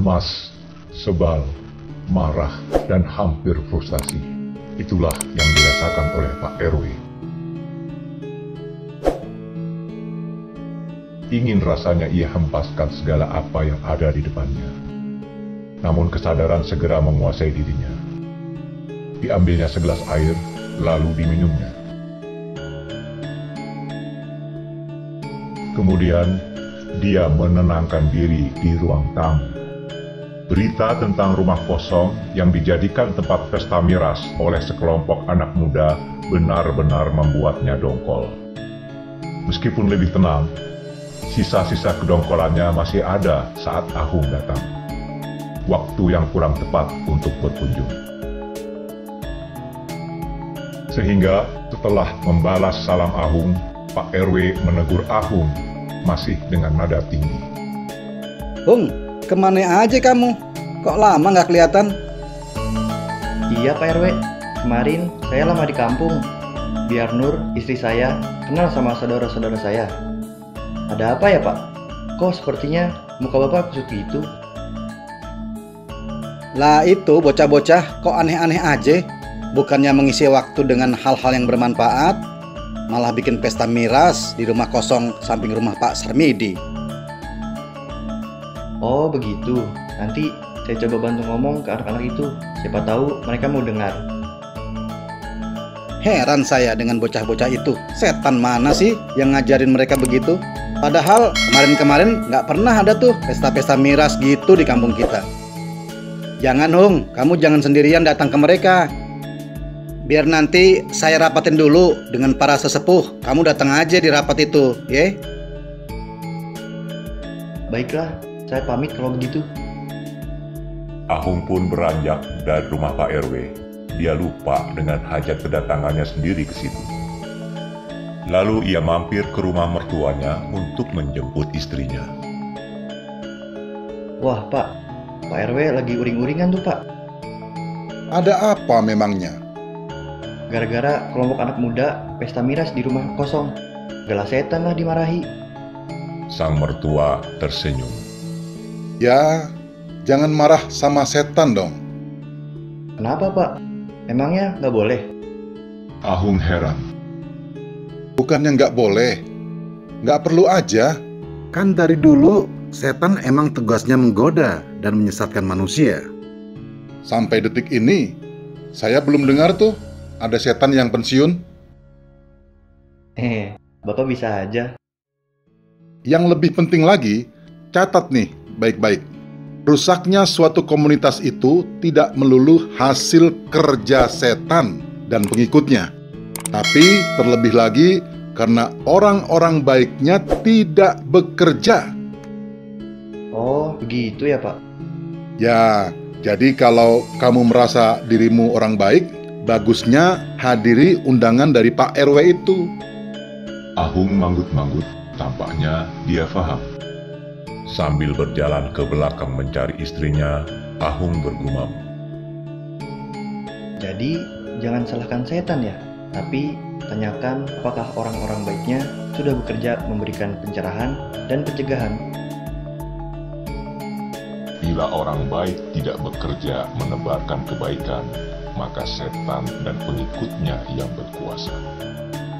cemas, sebal, marah, dan hampir frustasi. Itulah yang dirasakan oleh Pak RW. Ingin rasanya ia hempaskan segala apa yang ada di depannya. Namun kesadaran segera menguasai dirinya. Diambilnya segelas air, lalu diminumnya. Kemudian, dia menenangkan diri di ruang tamu. Berita tentang rumah kosong yang dijadikan tempat pesta miras oleh sekelompok anak muda benar-benar membuatnya dongkol. Meskipun lebih tenang, sisa-sisa kedongkolannya masih ada saat Ahung datang. Waktu yang kurang tepat untuk berkunjung. Sehingga setelah membalas salam Ahung, Pak RW menegur Ahung masih dengan nada tinggi. Hung, kemana aja kamu? Kok lama nggak kelihatan? Iya Pak RW, kemarin saya lama di kampung. Biar Nur, istri saya, kenal sama saudara-saudara saya. Ada apa ya Pak? Kok sepertinya muka Bapak kusut gitu? Lah itu bocah-bocah kok aneh-aneh aja. Bukannya mengisi waktu dengan hal-hal yang bermanfaat, malah bikin pesta miras di rumah kosong samping rumah Pak Sarmidi. Oh begitu, nanti saya coba bantu ngomong ke anak-anak itu. Siapa tahu mereka mau dengar. Heran saya dengan bocah-bocah itu. Setan mana sih yang ngajarin mereka begitu? Padahal kemarin-kemarin nggak pernah ada tuh pesta-pesta miras gitu di kampung kita. Jangan Hung, kamu jangan sendirian datang ke mereka. Biar nanti saya rapatin dulu dengan para sesepuh. Kamu datang aja di rapat itu, ya? Baiklah, saya pamit kalau begitu. Ahung pun beranjak dari rumah Pak RW. Dia lupa dengan hajat kedatangannya sendiri ke situ. Lalu ia mampir ke rumah mertuanya untuk menjemput istrinya. Wah Pak RW lagi uring-uringan tuh Pak. Ada apa memangnya? Gara-gara kelompok anak muda pesta miras di rumah kosong. Gala setan lah dimarahi. Sang mertua tersenyum. Ya, jangan marah sama setan dong. Kenapa Pak? Emangnya nggak boleh? Ahung heran. Bukannya nggak boleh, nggak perlu aja. Kan dari dulu setan emang tugasnya menggoda dan menyesatkan manusia. Sampai detik ini, saya belum dengar tuh ada setan yang pensiun. Bapak bisa aja. Yang lebih penting lagi, catat nih baik-baik. Rusaknya suatu komunitas itu tidak melulu hasil kerja setan dan pengikutnya, tapi terlebih lagi karena orang-orang baiknya tidak bekerja. Oh, begitu ya Pak? Ya, jadi kalau kamu merasa dirimu orang baik, bagusnya hadiri undangan dari Pak RW itu. Ahung manggut-manggut, tampaknya dia paham. Sambil berjalan ke belakang mencari istrinya, Ahung bergumam. Jadi, jangan salahkan setan ya, tapi tanyakan apakah orang-orang baiknya sudah bekerja memberikan pencerahan dan pencegahan. Bila orang baik tidak bekerja menebarkan kebaikan, maka setan dan pengikutnya yang berkuasa.